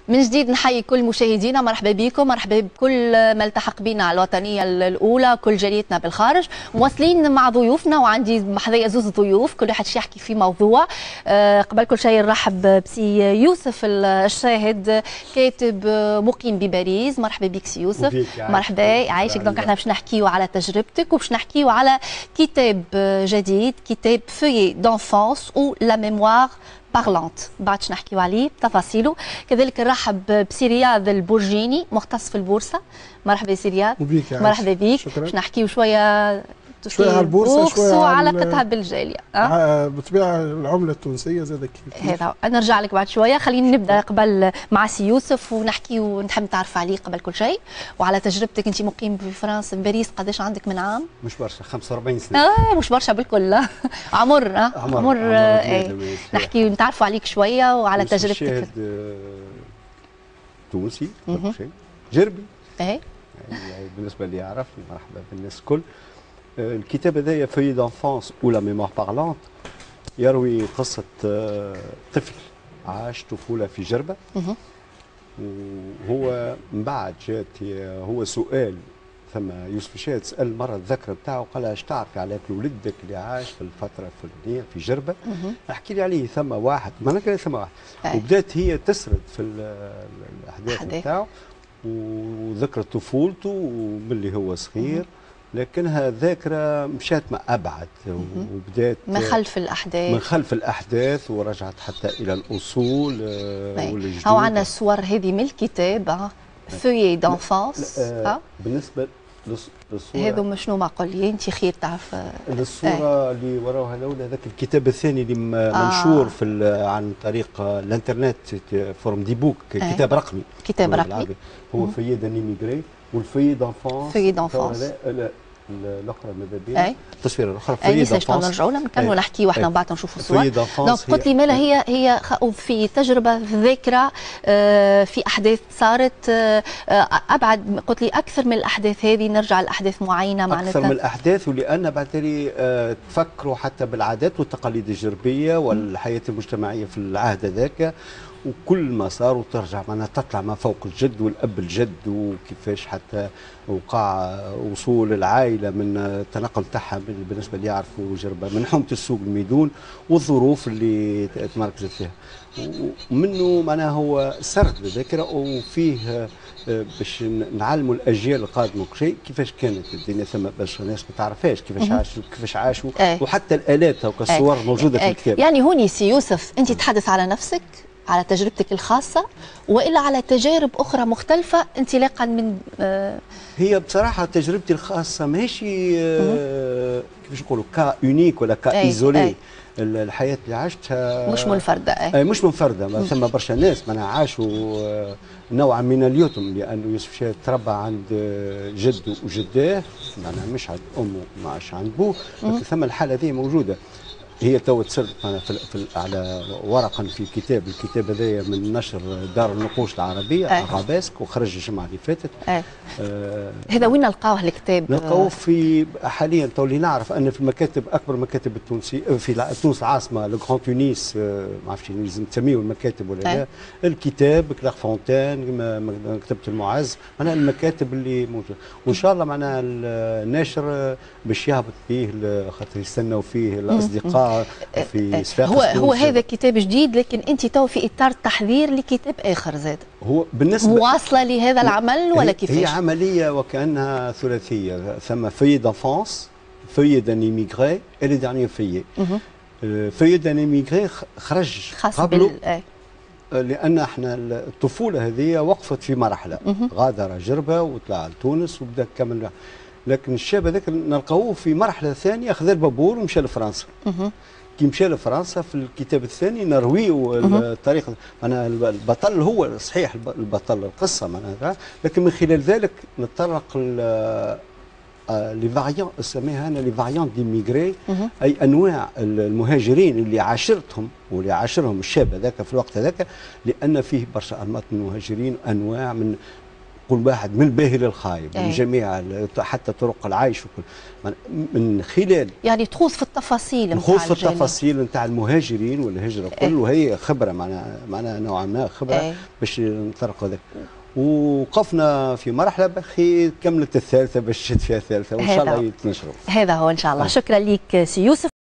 من جديد نحيي كل مشاهدينا، مرحبا بكم، مرحبا بكل ما التحق بنا على الوطنيه الاولى، كل جاليتنا بالخارج. مواصلين مع ضيوفنا وعندي محذية زوز ضيوف كل واحد يحكي في موضوع. قبل كل شيء نرحب بسي يوسف الشاهد، كاتب مقيم بباريس. مرحبا بك سي يوسف. مرحبا يعيشك. دونك احنا باش نحكيو على تجربتك وباش نحكيو على كتاب جديد، كتاب فeuillet d'enfance ou la mémoire بارلانت، بعد نحكيو عليه بتفاصيله. كذلك نرحب بسي رياض البرجيني، مختص في البورصه. مرحبا سي رياض. مرحبا بك. باش نحكيو شويه على البورصه، شويه وعلاقتها بالجاليه. بالطبيعه العمله التونسيه زاد كيف هذا نرجع لك بعد شويه. خلينا نبدا قبل مع سي يوسف ونحكيو، نحب نتعرف عليه قبل كل شيء وعلى تجربتك. انت مقيم في فرنسا في باريس، قداش عندك من عام؟ مش برشا، 45 سنه. مش برشا بالكل. عمر نحكي نتعرفوا عليك شويه وعلى تجربتك. شاهد تونسي كل شيء جربي. يعني بالنسبه اللي يعرفني، مرحبا بالناس الكل. الكتاب هذايا فeuillet d'enfance ou la mémoire parlante يروي قصة طفل عاش طفولة في جربة، وهو من بعد جات هو سؤال. ثم يوسف الشاهد سأل مرة الذاكرة بتاعه، قال اش تعرفي على ولدك اللي عاش في الفترة الفلانية في جربة؟ احكي لي عليه. ثم واحد، ما انا ثم واحد، وبدات هي تسرد في الأحداث بتاعه وذكرت طفولته وملي هو صغير، لكنها ذاكرة مشات ما أبعد وبدات من خلف الأحداث ورجعت حتى إلى الأصول والجدود. هو عندنا الصور هذه من الكتاب فeuillet d'enfance. بالنسبة للصورة هذو شنو ما قل لي أنت خير تعرف. الصورة اللي وراها الأولى ذاك الكتاب الثاني اللي منشور في عن طريق الانترنت، فورم دي بوك، كتاب رقمي. هو فeuillet d'un immigré والفeuillet d'enfance. الاخرى ماذا بينا التصوير الاخرى فeuillet d'enfance. نرجعوا لها نكملوا نحكيوا احنا بعد نشوفوا الصور. دونك قلت لي مالها هي في تجربه، في ذاكره، في احداث صارت ابعد. قلت لي اكثر من الاحداث هذه، نرجع لاحداث معينه معناتها اكثر من الاحداث، ولان بعد تالي تفكروا حتى بالعادات والتقاليد الجربيه والحياه المجتمعيه في العهد ذاك، وكل ما صار وترجع معنا تطلع ما فوق الجد والاب الجد، وكيفاش حتى وقع وصول العائله من التنقل تاعها بالنسبه اللي يعرفوا جربه من حومه السوق الميدون والظروف اللي تمركزت فيها. ومنه معناها هو سرد الذاكره، وفيه باش نعلموا الاجيال القادمه شيء كيفاش كانت الدنيا. ثم باش الناس ما تعرفهاش كيفاش عاشوا وحتى الالات هكا الصور موجوده في الكتاب. يعني هوني سي يوسف، انت تحدث على نفسك، على تجربتك الخاصة، وإلا على تجارب أخرى مختلفة انطلاقا من هي بصراحة تجربتي الخاصة ماهيش كيفاش نقولوا كا يونيك ولا كا ايزولي. الحياة اللي عشتها مش منفردة. مش منفردة. ثم برشا ناس معناها عاشوا نوعا من اليتم، لأنه يوسف شاهد تربى عند جده وجداه، معناها مش عند أمه، ما عاش عند بوه، لكن ثم الحالة هذه موجودة. هي تو تسرد على ورقا في الكتاب هذايا من نشر دار النقوش العربيه ارابيسك، وخرج الجمعه اللي فاتت. هذا وين نلقاوه الكتاب؟ نلقاوه في حاليا تو اللي نعرف ان في المكاتب، اكبر المكاتب التونسيه في تونس العاصمه، لو غران تونيس، ما عرفتش لازم تسميوه المكاتب ولا لا. الكتاب كلاغ فونتين، مكتبه المعز، معناها المكاتب اللي موجوده. وان شاء الله معناها الناشر باش يهبط فيه، خاطر يستناو فيه الاصدقاء في صفاقس. هو هذا كتاب جديد، لكن انت تو في اطار تحضير لكتاب اخر زاد. هو بالنسبه مواصله لهذا العمل ولا كيفاش؟ هي عمليه وكانها ثلاثيه. ثم فeuillet d'enfance، feuillet d'un immigré et le dernier feuillet. feuillet d'un immigré خرج قبله، لان احنا الطفوله هذه وقفت في مرحله. غادر جربه وطلع لتونس وبدا كمل، لكن الشاب هذاك نلقاوه في مرحله ثانيه، خذ البابور ومشى لفرنسا. كي مشى لفرنسا في الكتاب الثاني نرويو الطريقه. انا البطل هو صحيح البطل القصه معناتها، لكن من خلال ذلك نتطرق لي فاريون، نسميها انا لي فاريون ديميغري، اي انواع المهاجرين اللي عاشرتهم واللي عاشرهم الشاب هذاك في الوقت هذاك، لان فيه برشا انماط من المهاجرين، انواع من نقول واحد من الباهي للخايب من جميع حتى طرق العيش وكل من خلال يعني تخوض في التفاصيل نخوض في التفاصيل نتاع المهاجرين والهجره كل وهي خبره معنا نوعا ما خبره باش نطرقوا هذا. وقفنا في مرحله بخي كملت الثالثه باش شد فيها الثالثه وان شاء الله يتنشروا. هذا هو ان شاء الله. شكرا لك سي يوسف.